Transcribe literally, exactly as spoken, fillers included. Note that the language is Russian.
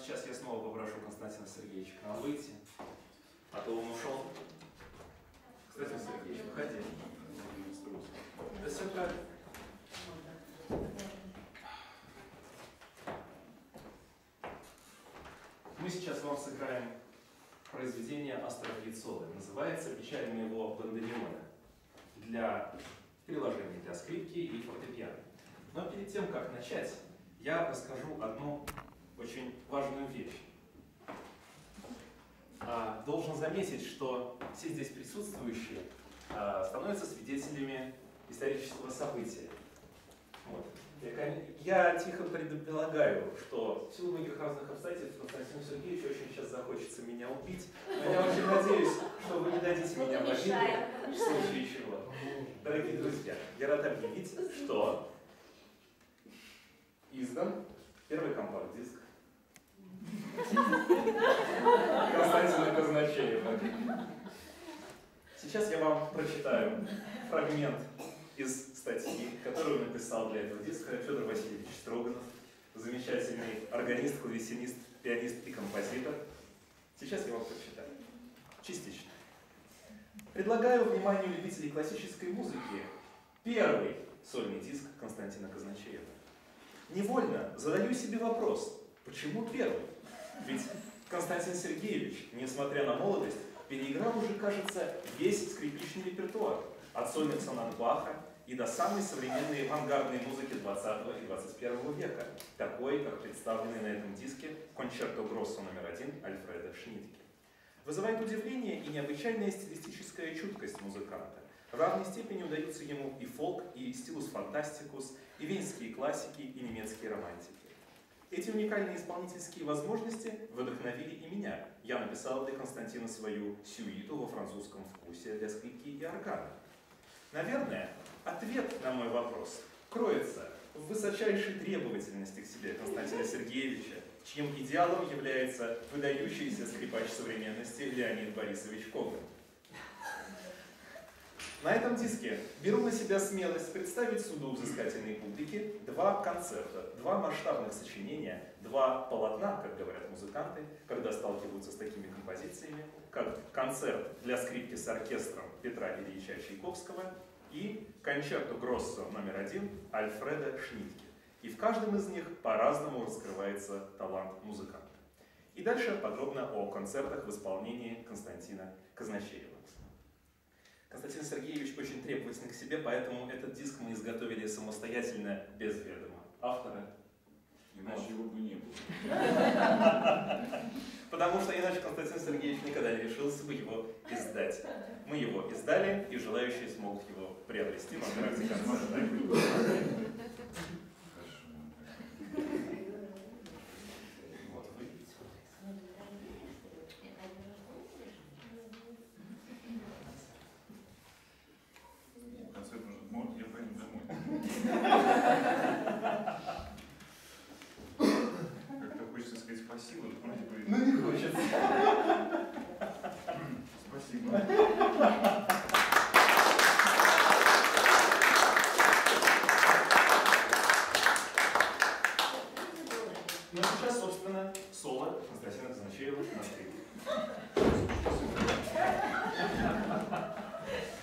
сейчас я снова попрошу Константина Сергеевича к нам выйти, а то он ушел. Константин Сергеевич, выходи. Да все правильно. Мы сейчас вам сыграем произведение Астора Пьяццолы. Называется «Печаль моего бандонеона» для приложений для скрипки и фортепиано. Но перед тем, как начать, я расскажу одну очень важную вещь. А, должен заметить, что все здесь присутствующие а, становятся свидетелями исторического события. Вот. Я, я тихо предполагаю, что в силу многих разных обстоятельств Константину Сергеевичу очень сейчас захочется меня убить, но я очень надеюсь, что вы не дадите меня в обиду в случае чего. Дорогие друзья, я рад объявить, что издан первый компакт-диск Константина Казначеева. Сейчас я вам прочитаю фрагмент из статьи, которую написал для этого диска Федор Васильевич Строганов, замечательный органист, клавесинист, пианист и композитор. Сейчас я вам прочитаю. Частично. Предлагаю вниманию любителей классической музыки первый сольный диск Константина Казначеева. Невольно задаю себе вопрос, почему первый? Ведь Константин Сергеевич, несмотря на молодость, переиграл уже, кажется, весь скрипичный репертуар, от сольных сонат Баха и до самой современной авангардной музыки двадцатого и двадцать первого века, такой, как представленный на этом диске кончерто гроссо номер один Альфреда Шнитке. Вызывает удивление и необычайная стилистическая чуткость музыканта. В равной степени удаются ему и фолк, и стилус фантастикус, и венские классики, и немецкие романтики. Эти уникальные исполнительские возможности вдохновили и меня. Я написал для Константина свою сюиту во французском вкусе для скрипки и органа. Наверное, ответ на мой вопрос кроется в высочайшей требовательности к себе Константина Сергеевича, чьим идеалом является выдающийся скрипач современности Леонид Борисович Коган. На этом диске беру на себя смелость представить суду взыскательной публики два концерта, два масштабных сочинения, два полотна, как говорят музыканты, когда сталкиваются с такими композициями, как концерт для скрипки с оркестром Петра Ильича Чайковского и кончерто гроссо номер один Альфреда Шнитке. И в каждом из них по-разному раскрывается талант музыканта. И дальше подробно о концертах в исполнении Константина Казначеева. Константин Сергеевич очень требовательный к себе, поэтому этот диск мы изготовили самостоятельно, без ведома автора. Иначе его бы не было. Потому что иначе Константин Сергеевич никогда не решился бы его издать. Мы его издали, и желающие смогут его приобрести в антракте концерта. Вот, вы видите. Концерт нужен. Может, я пойду домой. Как-то хочется сказать спасибо, но вроде бы... Ну не хочется. Спасибо. Ну а сейчас, собственно, соло Константина Казначеева на скрипке.